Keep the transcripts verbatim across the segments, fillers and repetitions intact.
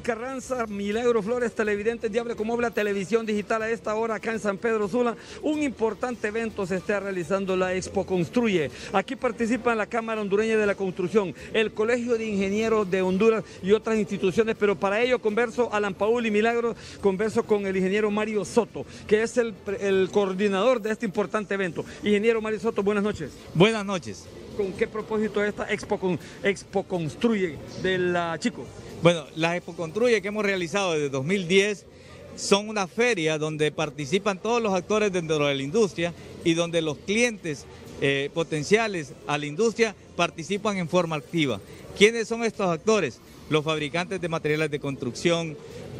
Carranza, Milagro Flores, televidentes de Hable Como Habla, televisión digital a esta hora acá en San Pedro Sula. Un importante evento se está realizando, la Expo Construye. Aquí participan la Cámara Hondureña de la Construcción, el Colegio de Ingenieros de Honduras y otras instituciones, pero para ello converso, Alan Paul y Milagro, converso con el ingeniero Mario Soto, que es el, el coordinador de este importante evento. Ingeniero Mario Soto, buenas noches. Buenas noches. ¿Con qué propósito esta Expo, con, Expo Construye de la Chico? Bueno, las Expo Construye que hemos realizado desde dos mil diez son una feria donde participan todos los actores dentro de la industria y donde los clientes eh, potenciales a la industria participan en forma activa. ¿Quiénes son estos actores? Los fabricantes de materiales de construcción,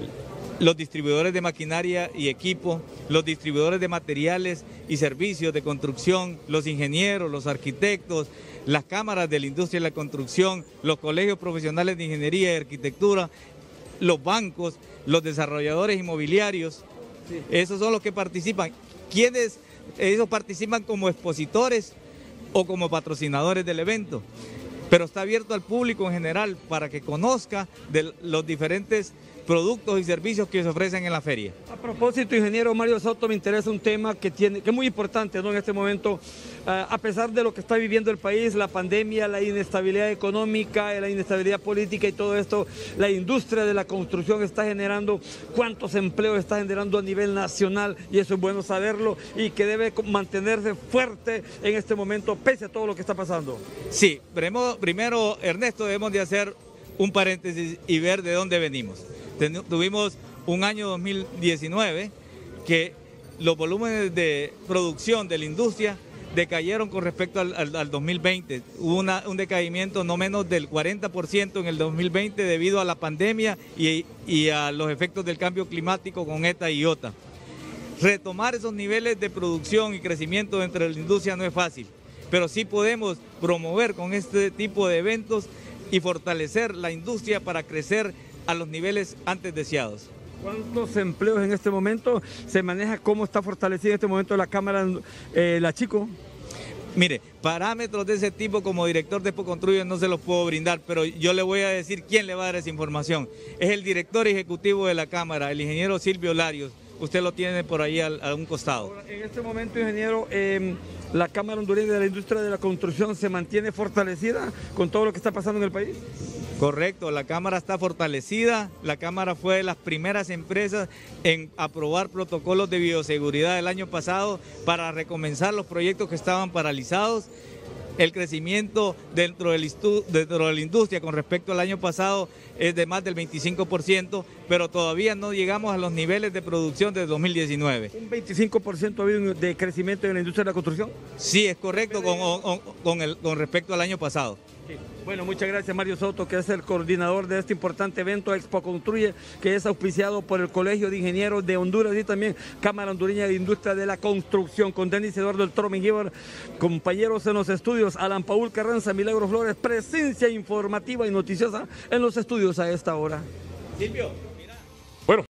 los distribuidores de maquinaria y equipo, los distribuidores de materiales y servicios de construcción, los ingenieros, los arquitectos, las cámaras de la industria de la construcción, los colegios profesionales de ingeniería y arquitectura, los bancos, los desarrolladores inmobiliarios. Sí. Esos son los que participan. ¿Quiénes? Ellos participan como expositores o como patrocinadores del evento, pero está abierto al público en general para que conozca de los diferentes productos y servicios que se ofrecen en la feria. A propósito, ingeniero Mario Soto, me interesa un tema que, tiene, que es muy importante, ¿no? En este momento, uh, a pesar de lo que está viviendo el país, la pandemia, la inestabilidad económica, la inestabilidad política y todo esto, la industria de la construcción está generando cuántos empleos está generando a nivel nacional, y eso es bueno saberlo, y que debe mantenerse fuerte en este momento, pese a todo lo que está pasando. Sí, primero, primero Ernesto, debemos de hacer un paréntesis y ver de dónde venimos. Tuvimos un año dos mil diecinueve que los volúmenes de producción de la industria decayeron con respecto al, al, al dos mil veinte. Hubo una, un decaimiento no menos del cuarenta por ciento en el dos mil veinte debido a la pandemia y, y a los efectos del cambio climático con ETA y IOTA. Retomar esos niveles de producción y crecimiento dentro de la industria no es fácil, pero sí podemos promover con este tipo de eventos y fortalecer la industria para crecer a los niveles antes deseados. ¿Cuántos empleos en este momento se maneja? ¿Cómo está fortalecida en este momento la Cámara eh, La Chico? Mire, parámetros de ese tipo como director de Expo Construye no se los puedo brindar, pero yo le voy a decir quién le va a dar esa información. Es el director ejecutivo de la Cámara, el ingeniero Silvio Larios. Usted lo tiene por ahí a, a un costado. Ahora, en este momento, ingeniero, eh, la Cámara Hondureña de la Industria de la Construcción se mantiene fortalecida con todo lo que está pasando en el país. Correcto, la Cámara está fortalecida, la Cámara fue de las primeras empresas en aprobar protocolos de bioseguridad el año pasado para recomenzar los proyectos que estaban paralizados. El crecimiento dentro, del dentro de la industria con respecto al año pasado es de más del veinticinco por ciento, pero todavía no llegamos a los niveles de producción de dos mil diecinueve. ¿Un veinticinco por ciento ha habido de crecimiento en la industria de la construcción? Sí, es correcto con, con, con, el, con respecto al año pasado. Sí. Bueno, muchas gracias Mario Soto, que es el coordinador de este importante evento Expo Construye, que es auspiciado por el Colegio de Ingenieros de Honduras y también Cámara Hondureña de Industria de la Construcción, con Denis Eduardo El Toro Mengíbar, compañeros en los estudios, Alan Paul Carranza, Milagro Flores, presencia informativa y noticiosa en los estudios a esta hora. Silvio.